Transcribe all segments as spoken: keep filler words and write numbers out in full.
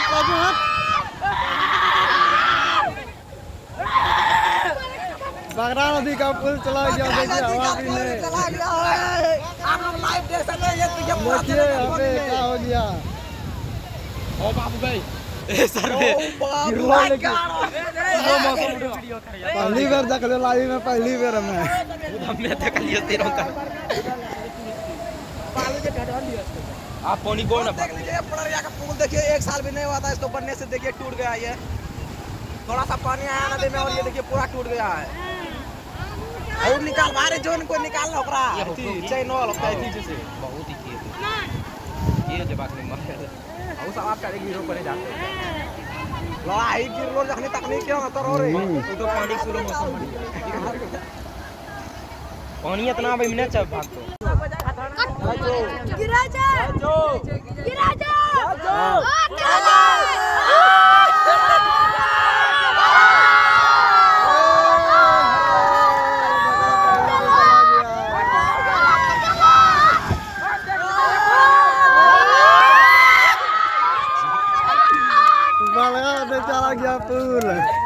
बगरा नदी का पुल चला गया, देखिए हवा भी नहीं चला गया है। आप लोग लाइव देख सकते हैं, ये देखिए यहाँ पे क्या हो गया। ओ बाबू भाई ए सर पे पहली बार देख ले लाइव में, पहली बार मैं हमने देख लिया तेरों का। आप पानी को ना देख लीजिए, पड़रिया का पुल देखिए, एक साल भी नहीं हुआ था इसको बनने से, देखिए टूट गया ये। थोड़ा सा पानी आया नदी में और ये देखिए पूरा टूट गया है। और निकाल बाहर जोन को निकाल लो ओकरा चैन वाला होता है जैसे बहुत ही किए ये जवाब नहीं मार और सब आप करेंगे हीरो पर जाते हैं लड़ाई गिर लो जखनी तकनीक क्यों तो रो रे तो पानी सुनो मौसम पानी इतना भाई मिनट चल भाग तो गिरा जा गिरा जा चला गया पुल।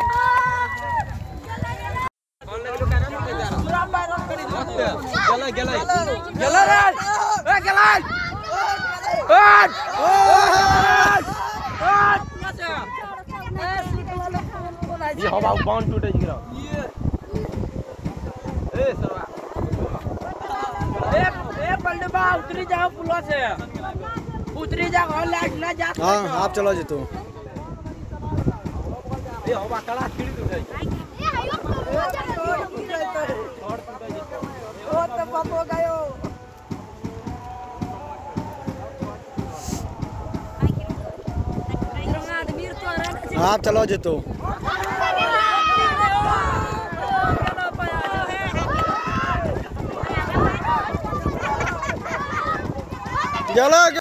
गला गला गला रे ए गला हट ये हवा बाउंड टूटे गिरा ए सरवा ए ए बल्डबा उतरी जाओ पुलवा से उतरी जाओ और लाइट ना जा। हां आप चलो जी तू ये हवा कड़ा खिड़ी टूटे ओ तो पापो गयो आप चलो जी तू चलो।